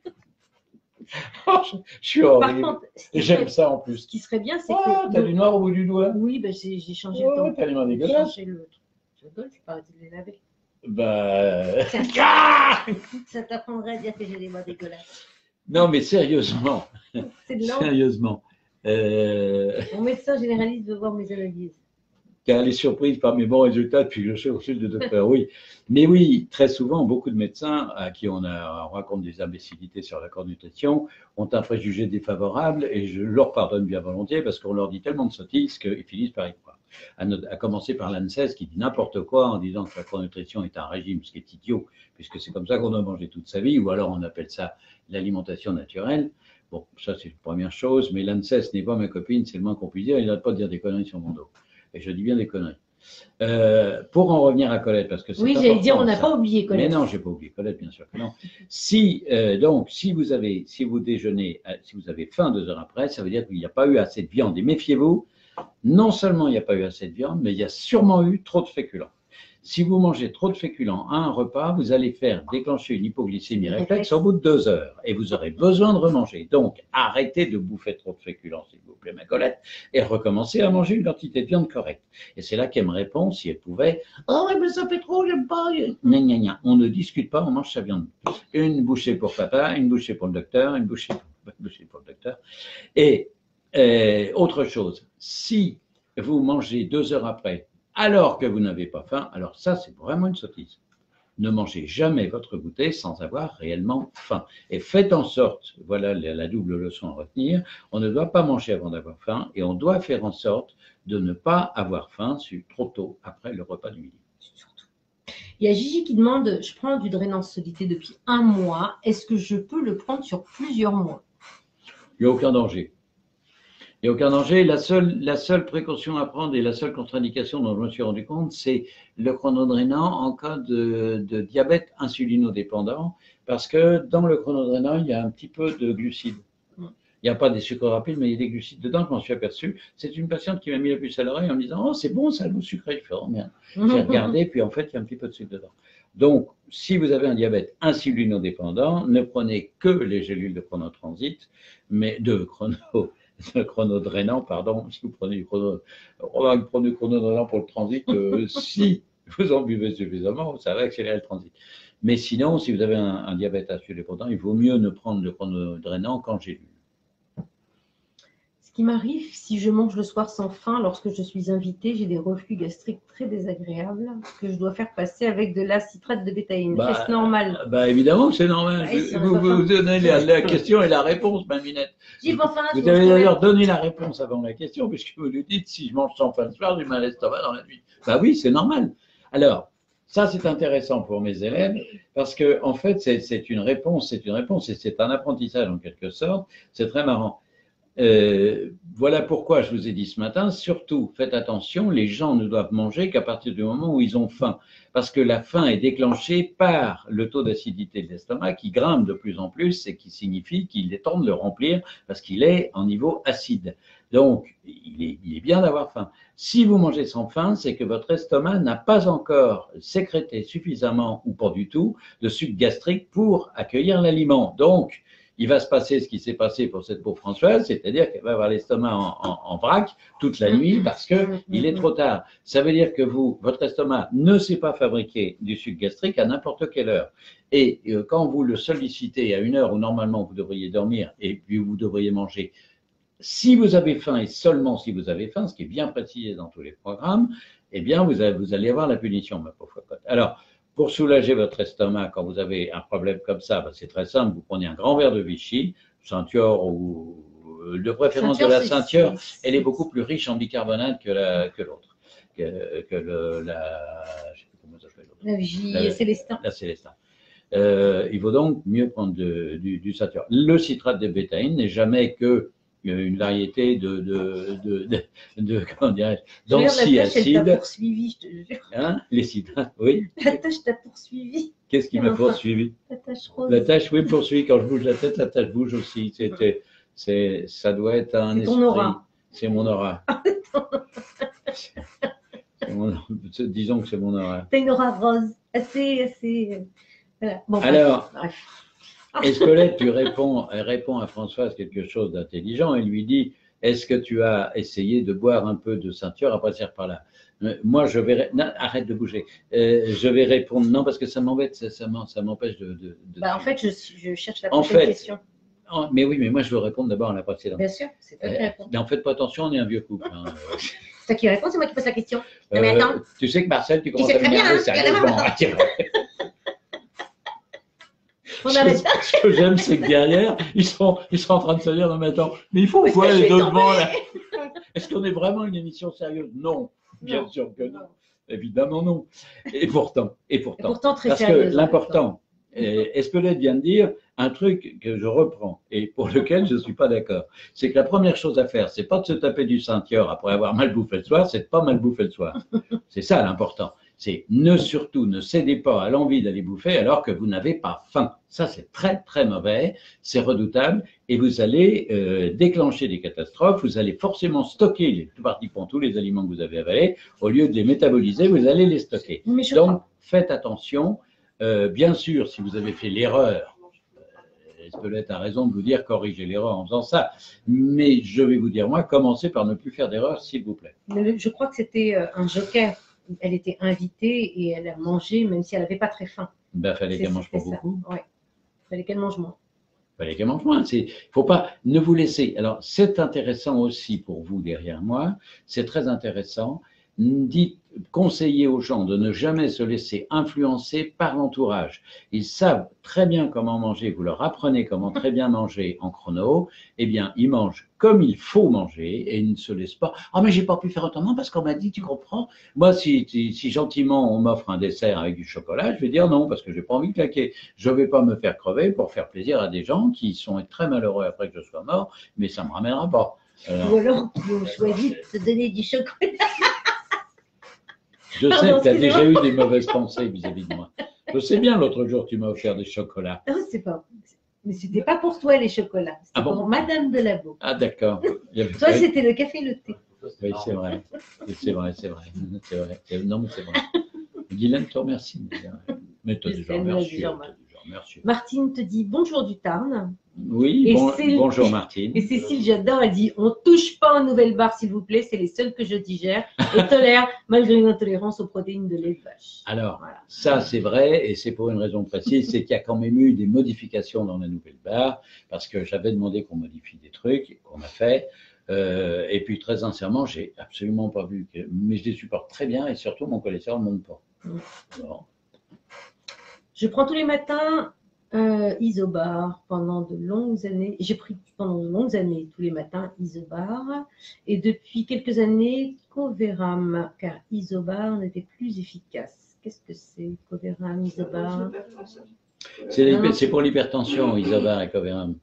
Je suis horrible. Par contre, j'aime ça en plus. Ce qui serait bien, c'est que. T'as du noir au bout du doigt? Oui, ben, j'ai changé le temps. T'as les mains dégueulasses. J'ai changé le truc. Je rigole, je peux pas arrêter de les laver. Ça t'apprendrait à dire que j'ai les mains dégueulasses. Non, mais sérieusement. C'est de sérieusement. Mon médecin généraliste veut voir mes analyses. Elle est surprise par mes bons résultats depuis que je suis au fil de docteur. Oui. Mais oui, très souvent, beaucoup de médecins à qui on raconte des imbécilités sur la nutrition ont un préjugé défavorable et je leur pardonne bien volontiers parce qu'on leur dit tellement de sottises qu'ils finissent par y croire. À commencer par l'ANSES qui dit n'importe quoi en disant que la nutrition est un régime, ce qui est idiot, puisque c'est comme ça qu'on doit manger toute sa vie, ou alors on appelle ça l'alimentation naturelle. Bon, ça c'est la première chose, mais l'ANSES n'est pas ma copine, c'est le moins qu'on puisse dire, il n'arrête pas de dire des conneries sur mon dos. Et je dis bien des conneries. Pour en revenir à Colette, parce que c'est Oui, j'allais dire, on n'a pas oublié Colette. Mais non, j'ai pas oublié Colette, bien sûr que non. Donc, si vous déjeunez, si vous avez faim 2 heures après, ça veut dire qu'il n'y a pas eu assez de viande. Et méfiez-vous, non seulement il n'y a pas eu assez de viande, mais il y a sûrement eu trop de féculents. Si vous mangez trop de féculents à un repas, vous allez faire déclencher une hypoglycémie réflexe au bout de 2 heures et vous aurez besoin de remanger. Donc, arrêtez de bouffer trop de féculents, s'il vous plaît, ma Colette, et recommencez à manger une quantité de viande correcte. Et c'est là qu'elle me répond, si elle pouvait, « Oh, mais ça fait trop, j'aime pas. » Gna, gna, gna. On ne discute pas, on mange sa viande. Une bouchée pour papa, une bouchée pour le docteur, une bouchée pour le docteur. Et autre chose, si vous mangez 2 heures après, alors que vous n'avez pas faim, alors ça, c'est vraiment une sottise. Ne mangez jamais votre goûter sans avoir réellement faim. Et faites en sorte, voilà la double leçon à retenir, on ne doit pas manger avant d'avoir faim et on doit faire en sorte de ne pas avoir faim trop tôt après le repas du midi. Il y a Gigi qui demande, je prends du Drainant Solité depuis 1 mois, est-ce que je peux le prendre sur plusieurs mois? Il n'y a aucun danger. Il n'y a aucun danger. La seule précaution à prendre et la seule contre-indication dont je me suis rendu compte, c'est le chronodrainant en cas de diabète insulinodépendant, parce que dans le chronodrainant, il y a un petit peu de glucides. Il n'y a pas des sucres rapides, mais il y a des glucides dedans, je m'en suis aperçu. C'est une patiente qui m'a mis la puce à l'oreille en me disant « Oh, c'est bon, ça, l'eau sucrée. » Je fais « Oh merde ». J'ai regardé, puis en fait, il y a un petit peu de sucre dedans. Donc, si vous avez un diabète insulinodépendant, ne prenez que les gélules de chronotransit, mais de chronodrainant, pardon, si vous prenez du chronodrainant pour le transit, si vous en buvez suffisamment, ça va accélérer le transit. Mais sinon, si vous avez un diabète insulinodépendant, il vaut mieux ne prendre le chronodrainant qu'en gélule. Ce qui m'arrive, si je mange le soir sans faim, lorsque je suis invitée, j'ai des reflux gastriques très désagréables que je dois faire passer avec de la citrate de bétaïne. Est-ce normal? Évidemment que c'est normal. Ouais, vous donnez la question et la réponse, ma minette. Vous avez d'ailleurs donné la réponse avant la question, puisque vous nous dites si je mange sans faim le soir, j'ai mal à l'estomac dans la nuit. Oui, c'est normal. Alors, ça c'est intéressant pour mes élèves, parce que en fait, c'est une réponse, et c'est un apprentissage en quelque sorte. C'est très marrant. Voilà pourquoi je vous ai dit ce matin, surtout faites attention, les gens ne doivent manger qu'à partir du moment où ils ont faim, parce que la faim est déclenchée par le taux d'acidité de l'estomac qui grimpe de plus en plus et qui signifie qu'il est temps de le remplir parce qu'il est en niveau acide. Donc, il est bien d'avoir faim. Si vous mangez sans faim, c'est que votre estomac n'a pas encore sécrété suffisamment ou pas du tout de sucre gastrique pour accueillir l'aliment. Donc, il va se passer ce qui s'est passé pour cette pauvre Françoise, c'est-à-dire qu'elle va avoir l'estomac en vrac toute la nuit parce qu'il est trop tard. Ça veut dire que votre estomac ne sait pas fabriquer du sucre gastrique à n'importe quelle heure. Et quand vous le sollicitez à une heure où normalement vous devriez dormir et puis vous devriez manger, si vous avez faim et seulement si vous avez faim, ce qui est bien précisé dans tous les programmes, eh bien vous allez avoir la punition, ma pauvre pote. Alors, pour soulager votre estomac, quand vous avez un problème comme ça, c'est très simple, vous prenez un grand verre de Vichy, Ceinture ou de préférence de la Ceinture, elle est beaucoup plus riche en bicarbonate que l'autre, je ne sais plus comment ça s'appelle l'autre. La Vichy, Célestin. La Célestin. Il vaut donc mieux prendre du Ceinture. Le citrate de bétaïne n'est jamais que une variété comment dirais-je, d'anti-acide. Elle t'a poursuivi, je te jure. Hein, les citrates, oui. La tâche t'a poursuivi. Qu'est-ce qui m'a poursuivi? La tâche rose. La tâche, oui, poursuit. Quand je bouge la tête, la tâche bouge aussi. Ça doit être un esprit. C'est ton aura. C'est mon aura. Disons que c'est mon aura. T'as une aura rose, assez. Voilà. Bon, alors, bref. Est-ce que elle répond à Françoise quelque chose d'intelligent et lui dit, est-ce que tu as essayé de boire un peu de Ceinture après c'est par là? Moi, je vais… Non, arrête de bouger. Je vais répondre non parce que ça m'embête, ça m'empêche de… En fait, je cherche la prochaine question. Mais oui, mais moi, je veux répondre d'abord à la précédente. Bien sûr, c'est toi qui réponds. Mais en faites pas attention, on est un vieux couple. Hein. C'est toi qui réponds, c'est moi qui pose la question. Mais attends. Tu sais que Marcel, tu commences à m'énerver sérieusement. Ce que j'aime, c'est que derrière, ils sont en train de se dire, non mais attends, mais il faut quoi les deux devant là? Est-ce qu'on est vraiment une émission sérieuse? Non, bien sûr que non. Évidemment non. Et pourtant très parce sérieuse, que l'important, Espelette vient de dire un truc que je reprends et pour lequel je ne suis pas d'accord. C'est que la première chose à faire, c'est pas de se taper du Saint-Thior après avoir mal bouffé le soir, c'est de pas mal bouffer le soir. C'est ça l'important. C'est surtout ne cédez pas à l'envie d'aller bouffer alors que vous n'avez pas faim. Ça, c'est très, très mauvais, c'est redoutable et vous allez déclencher des catastrophes. Vous allez forcément stocker, pratiquement tous les aliments que vous avez avalés. Au lieu de les métaboliser, vous allez les stocker. Donc, faites attention. Bien sûr, si vous avez fait l'erreur, Espelette a raison de vous dire corrigez l'erreur en faisant ça, mais je vais vous dire, moi, commencez par ne plus faire d'erreur, s'il vous plaît. Mais je crois que c'était un joker. Elle était invitée et elle a mangé, même si elle n'avait pas très faim. Ben, fallait qu'elle mange pas beaucoup. Oui, fallait qu'elle mange moins. Fallait qu'elle mange moins. Faut pas, ne vous laisser. Alors, c'est intéressant aussi pour vous derrière moi, c'est très intéressant. Dites, conseillez aux gens de ne jamais se laisser influencer par l'entourage. Ils savent très bien comment manger, vous leur apprenez comment très bien manger en chrono, eh bien, ils mangent comme il faut manger et ils ne se laissent pas. Ah, mais j'ai pas pu faire autrement parce qu'on m'a dit, tu comprends? Moi, si gentiment on m'offre un dessert avec du chocolat, je vais dire non parce que j'ai pas envie de claquer. Je vais pas me faire crever pour faire plaisir à des gens qui sont très malheureux après que je sois mort, mais ça me ramènera pas. Ou alors, on choisit de te donner du chocolat. Je sais que tu as déjà eu des mauvaises pensées vis-à-vis de moi. Je sais bien, l'autre jour, tu m'as offert des chocolats. Non, c'est pas. Mais c'était pas pour toi les chocolats. C'était pour Madame de Labo. Ah, d'accord. Toi, c'était le café, le thé. Oui, c'est vrai. C'est vrai. Non, mais c'est vrai. Guylaine te remercie. Mais tu as déjà remercié. Martine te dit bonjour du Tarn. Oui, bonjour Martine. Et Cécile, j'adore, elle dit on touche pas aux nouvelles barres s'il vous plaît, c'est les seules que je digère et tolère malgré une intolérance aux protéines de lait de vache. Alors, voilà. Ça c'est vrai et c'est pour une raison précise, c'est qu'il y a quand même eu des modifications dans la nouvelle barre parce que j'avais demandé qu'on modifie des trucs, qu'on a fait. Et puis très sincèrement, j'ai absolument pas vu, mais je les supporte très bien et surtout mon cholestérol ne monte pas. Bon. Je prends tous les matins Isobar pendant de longues années. J'ai pris pendant de longues années tous les matins Isobar et depuis quelques années Coveram car Isobar n'était plus efficace. Qu'est-ce que c'est Coveram, Isobar? C'est pour l'hypertension Isobar et Coveram.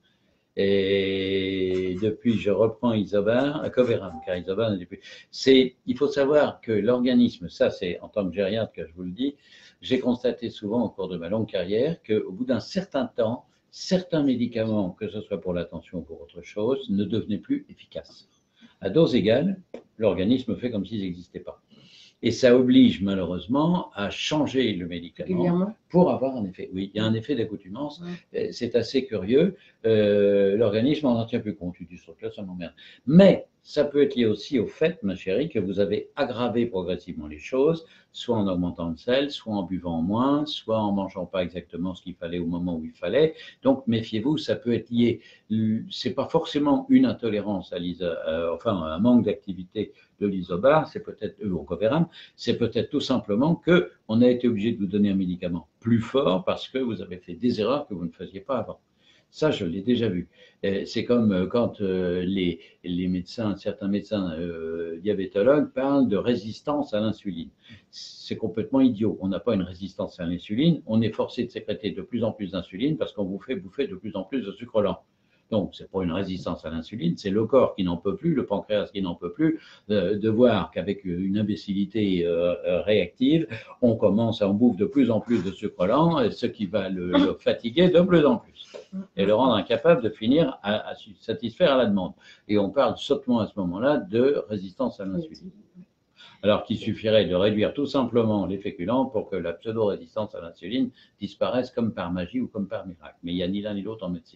Et depuis, je reprends Isobar, Coveram, car Isobar n'était plus. Il faut savoir que l'organisme, ça c'est en tant que gériatre que je vous le dis, j'ai constaté souvent au cours de ma longue carrière qu'au bout d'un certain temps, certains médicaments, que ce soit pour la tension ou pour autre chose, ne devenaient plus efficaces. À dose égale, l'organisme fait comme s'ils n'existaient pas. Et ça oblige malheureusement à changer le médicament pour avoir un effet. Oui, il y a un effet d'accoutumance. C'est assez curieux. L'organisme n'en tient plus compte. Tu dis, ce truc-là, ça m'emmerde. Mais ça peut être lié aussi au fait, ma chérie, que vous avez aggravé progressivement les choses, soit en augmentant le sel, soit en buvant moins, soit en mangeant pas exactement ce qu'il fallait au moment où il fallait. Donc, méfiez-vous, ça peut être lié. C'est pas forcément une intolérance à un manque d'activité de l'Isobar, c'est peut-être au Coveram, c'est peut-être tout simplement que on a été obligé de vous donner un médicament plus fort parce que vous avez fait des erreurs que vous ne faisiez pas avant. Ça, je l'ai déjà vu. C'est comme quand les médecins, certains médecins diabétologues parlent de résistance à l'insuline. C'est complètement idiot. On n'a pas une résistance à l'insuline. On est forcé de sécréter de plus en plus d'insuline parce qu'on vous fait bouffer de plus en plus de sucre lent. Donc, c'est pas une résistance à l'insuline, c'est le corps qui n'en peut plus, le pancréas qui n'en peut plus, de voir qu'avec une imbécilité réactive, on bouffe de plus en plus de sucre lent, ce qui va le fatiguer de plus en plus et le rendre incapable de finir à satisfaire à la demande. Et on parle sottement à ce moment-là de résistance à l'insuline. Alors qu'il suffirait de réduire tout simplement les féculents pour que la pseudo-résistance à l'insuline disparaisse comme par magie ou comme par miracle. Mais il n'y a ni l'un ni l'autre en médecine.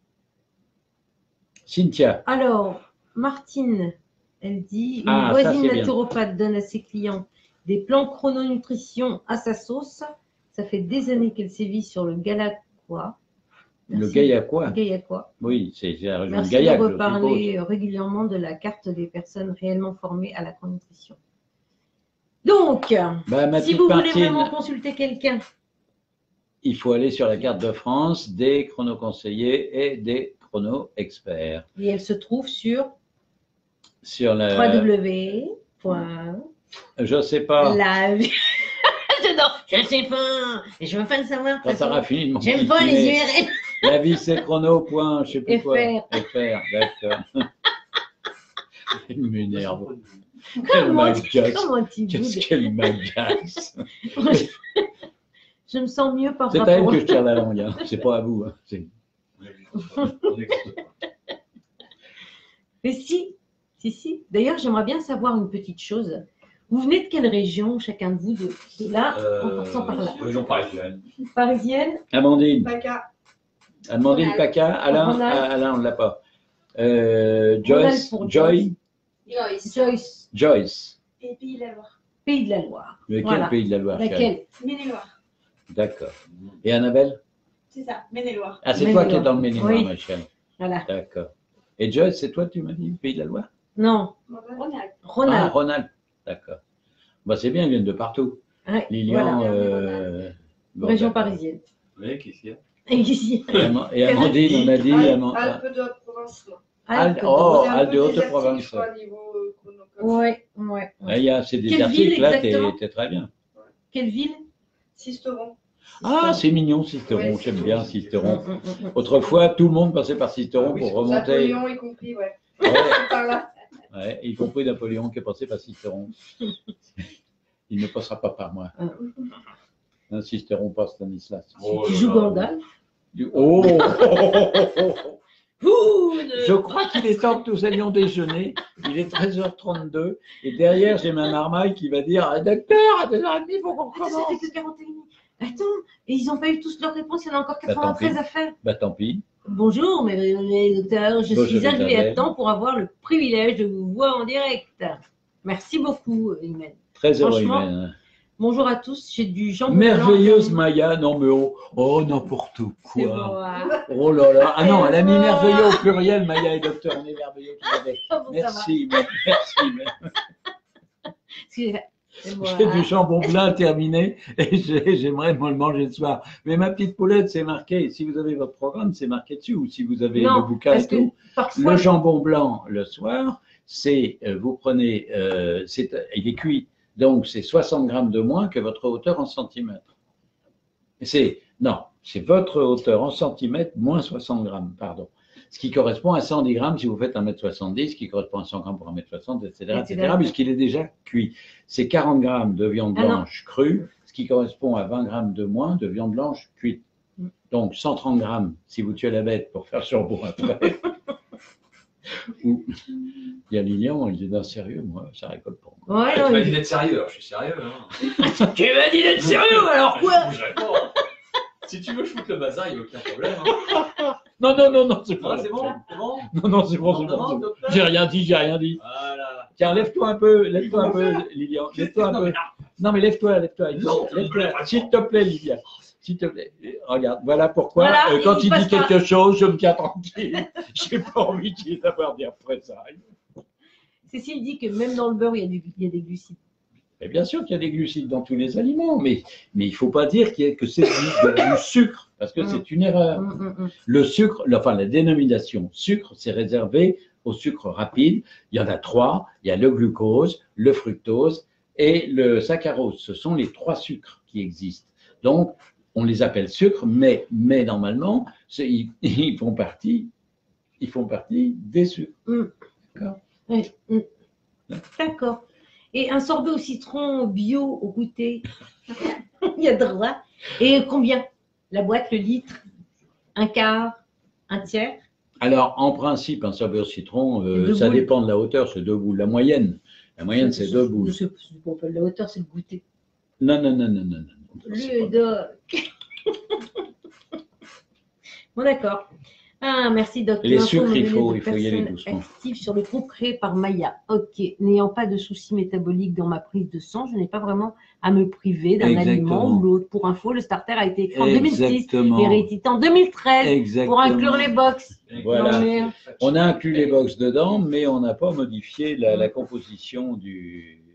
Cynthia. Alors, Martine, elle dit, une voisine naturopathe donne à ses clients des plans chrononutrition à sa sauce. Ça fait des années qu'elle sévit sur le Gaillacois. Le Gaillacois. Gaillacois. Oui, c'est la région de Gaillac. Merci de reparler régulièrement de la carte des personnes réellement formées à la chrononutrition. Donc, si vous voulez vraiment consulter quelqu'un, il faut aller sur la carte de France des chronoconseillers et des chrono-experts. Et elle se trouve sur la www. Je sais pas. J'adore. Je sais pas. Et je veux pas le savoir. Quand ça aura fini de J'aime pas les m'enquiquiner. URL. La vie c'est chrono, point, je sais plus quoi. FR. FR, d'accord. Il m'énerve. Quel Comment m'agace. comment tu Qu'est-ce boudes? qu'elle m'agace. Je me sens mieux par C'est à elle rapport. que je tire la langue, hein. C'est pas à vous. Hein. Mais si. D'ailleurs, j'aimerais bien savoir une petite chose. Vous venez de quelle région, chacun de vous, de là, en passant par là? Région parisienne. Parisienne? Amandine. Paca. Amandine Ronald. Paca. Alain, Ronald. Alain on ne l'a pas. Ronald Joyce. pour Joy. Joyce. Joyce, Joyce. Et puis la Loire. Pays de la Loire. Lequel Voilà. pays de la Loire? Charles Laquelle? Maine-et-Loire. D'accord. Et Annabelle? C'est ça, Maine-et-Loire. Ah, c'est toi qui es dans le Maine-et-Loire. Maine-et-Loire, Oui. ma chère. Voilà. D'accord. Et Joyce, c'est toi, tu m'as dit, pays de la Loire? Non, Ronald. Ah, Ronald. Ronald. D'accord. Bah, c'est bien, ils viennent de partout. Ouais, Lilian. voilà. Bon, Région d'accord. parisienne. Oui, qu'est-ce qu'il y a? Et ici. Et Amandine, on a dit. Alpes de Provence. Alpes, Alpes oh, C'est un Alpes peu de désertique, Haute-Provence. je crois, niveau chronographie. Ouais. Ah, c'est des Quelle articles, ville là, exactement t'es très bien. Quelle ville? Sisteron. Ah, c'est mignon, Sisteron. Ouais, J'aime c'est bien bon. Sisteron. Autrefois, tout le monde passait par Sisteron Ah oui, pour c'est remonter. Napoléon y compris, ouais. Ouais, Par là. ouais, y compris Napoléon qui est passé par Sisteron. Il ne passera pas par moi. Ah. Un Sisteron pas Stanislas. Oh Tu là joues là. Gandalf? Oh Ouh, Je crois qu'il est temps que nous allions déjeuner. Il est 13h32 et derrière, j'ai ma marmaille qui va dire ah, docteur, à 2h30, il faut qu'on Attends, ça recommence. fait que 41 minutes. Attends, et ils n'ont pas eu tous leurs réponses, il y en a encore Bah, tant 93 pis. à faire. Bah tant pis. Bonjour, mes docteurs, je Bonjour, suis arrivée Isabelle. à temps pour avoir le privilège de vous voir en direct. Merci beaucoup, Imen. Très heureux, Franchement, Imen. Bonjour à tous, j'ai du jambon Merveilleuse blanc. Maya, non mais oh n'importe C'est quoi. moi. Oh là là, ah non, elle a mis C'est moi. merveilleux au pluriel, Maya et docteur, on est merveilleux tout à fait. Oh, bon, ça va. Merci, merci. C'est moi. J'ai du jambon plein terminé et j'aimerais me le manger le soir. Mais ma petite poulette, c'est marqué, si vous avez votre programme, c'est marqué dessus, ou si vous avez Non, le bouquin et parce que tout. parfois, Le jambon blanc le soir, c'est, vous prenez, il est cuit, donc c'est 60 grammes de moins que votre hauteur en centimètres. C'est votre hauteur en centimètres moins 60 grammes, pardon. Ce qui correspond à 110 grammes si vous faites 1m70, ce qui correspond à 100 grammes pour 1m60, etc., puisqu'il est déjà cuit. C'est 40 grammes de viande blanche crue, ce qui correspond à 20 grammes de moins de viande blanche cuite. Donc 130 grammes si vous tuez la bête pour faire jambon après. Ou, il y a Lilian, il est d'un sérieux, moi, ça récolte pour moi. Ouais, Tu non, m'as il- dit d'être sérieux, alors je suis sérieux. Hein. Tu m'as dit d'être sérieux, alors quoi? Je bougerai pas, hein. Si tu veux foutre le bazar, il n'y a aucun problème. Hein. Non, c'est pas Ah, c'est bon, c'est bon. Non, c'est bon, On demande, docteur. J'ai rien dit. Voilà. Tiens, lève-toi un peu, Lilian. Lève-toi un peu. Non, mais lève-toi. Non, Lève-toi. S'il te plaît, Lilian. S'il te plaît. Regarde, voilà pourquoi, Voilà, quand il il passe dit pas. quelque chose, je me tiens tranquille. J'ai pas envie qu'il ait à dire après ça. Cécile dit que même dans le beurre, il y a des glucides. Et bien sûr qu'il y a des glucides dans tous les aliments, mais il ne faut pas dire que c'est du sucre, parce que c'est une erreur. Le sucre, enfin la dénomination sucre, c'est réservé au sucre rapide. Il y en a 3, il y a le glucose, le fructose et le saccharose. Ce sont les 3 sucres qui existent. Donc, on les appelle sucres, mais normalement, ils font partie des sucres. D'accord. Oui. D'accord. Et un sorbet au citron bio au goûter, il y a droit. Et combien? La boîte, le litre? Un quart? Un tiers? Alors, en principe, un sorbet au citron, Deux ça boules. dépend de la hauteur, c'est 2 boules. La moyenne, c'est 2 boules. C'est pas la hauteur, c'est le goûter. Non. Le doc. Bon, d'accord. Ah, merci, Doc. Les L'info sucres, me il faut venait de y aller personnes doucement. actives sur le groupe créé par Maya. Ok. N'ayant pas de soucis métaboliques dans ma prise de sang, je n'ai pas vraiment à me priver d'un aliment ou l'autre. Pour info, le starter a été écrit en 2006 Exactement. et réédité en 2013 Exactement. pour inclure les box. Voilà. Non, mais- On a inclus les box dedans, mais on n'a pas modifié la composition du.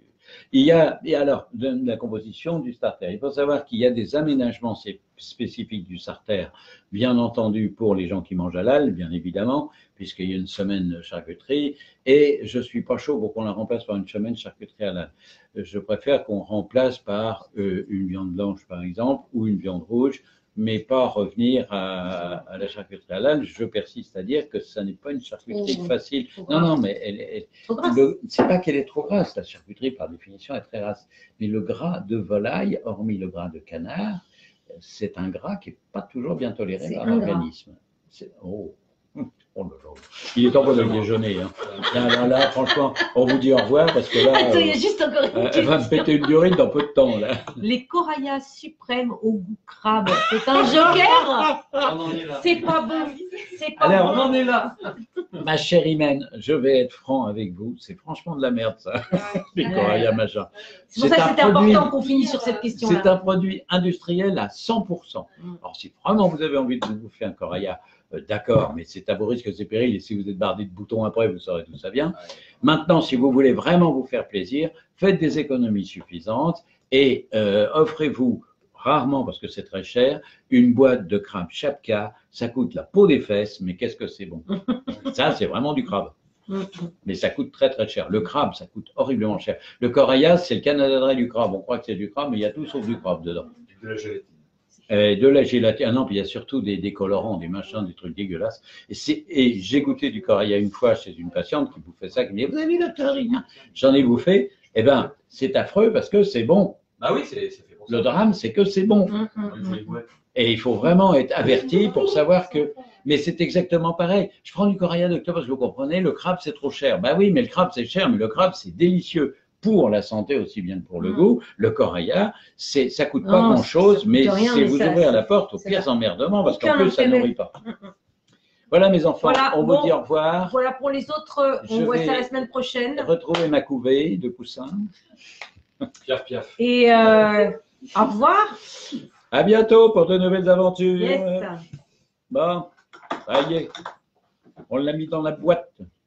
Il y a, et alors, de la composition du starter. Il faut savoir qu'il y a des aménagements spécifiques du starter, bien entendu pour les gens qui mangent halal, bien évidemment, puisqu'il y a une semaine de charcuterie, et je suis pas chaud pour qu'on la remplace par une semaine de charcuterie halal. Je préfère qu'on remplace par une viande blanche, par exemple, ou une viande rouge, mais pas revenir à la charcuterie halal. Je persiste à dire que ça n'est pas une charcuterie facile. Non, non, mais c'est pas qu'elle est trop grasse. La charcuterie, par définition, est très grasse. Mais le gras de volaille, hormis le gras de canard, c'est un gras qui n'est pas toujours bien toléré par l'organisme. Oh. Oh là là. Il est temps pour le déjeuner. Hein. Là, franchement, on vous dit au revoir parce que là, attends, il y a juste encore une elle va me péter une durite dans peu de temps. Là. Les corayas suprêmes au goût crabe, c'est un joker. C'est pas bon. C'est pas Alors, bon. On en est là. Ma chère Imen, je vais être franc avec vous. C'est franchement de la merde, ça. Les corayas, machin. C'est pour ça que c'était important qu'on finisse sur cette question-là. C'est un produit industriel à 100%. Alors, si vraiment vous avez envie de vous bouffer un coraya, d'accord, mais c'est à vos risques, c'est périls. Et si vous êtes bardé de boutons après, vous saurez d'où ça vient. Maintenant, si vous voulez vraiment vous faire plaisir, faites des économies suffisantes et offrez-vous rarement, parce que c'est très cher, une boîte de crabe Chapka. Ça coûte la peau des fesses, mais qu'est-ce que c'est bon. Ça, c'est vraiment du crabe. Mais ça coûte très très cher. Le crabe, ça coûte horriblement cher. Le coraya, c'est le Canada Dry du crabe. On croit que c'est du crabe, mais il y a tout sauf du crabe dedans. De la gélatine. De la gélatine. Ah non, puis il y a surtout des colorants, des machins, des trucs dégueulasses. Et j'ai goûté du coraya une fois chez une patiente qui bouffait ça, qui me dit, vous avez vu, docteur Rignan? J'en ai bouffé. Eh bien, c'est affreux parce que c'est bon. Bah oui, c'est fait pour ça. Le drame, c'est que c'est bon. Et il faut vraiment être averti pour savoir que… Mais c'est exactement pareil. Je prends du coraya, docteur, parce que vous comprenez, le crabe, c'est trop cher. Ben oui, mais le crabe, c'est cher, mais le crabe, c'est délicieux pour la santé aussi bien que pour le goût. Le coraya, ça coûte pas grand-chose, mais c'est vous ouvrir la porte aux pires emmerdements, parce qu'en plus, ça ne nourrit pas. Voilà, mes enfants, voilà, on vous dit au revoir. Voilà pour les autres, on voit ça la semaine prochaine. Retrouver ma couvée de coussins. Piaf, piaf. Et au revoir. À bientôt pour de nouvelles aventures. Yes. Bon, ça y est, on l'a mis dans la boîte.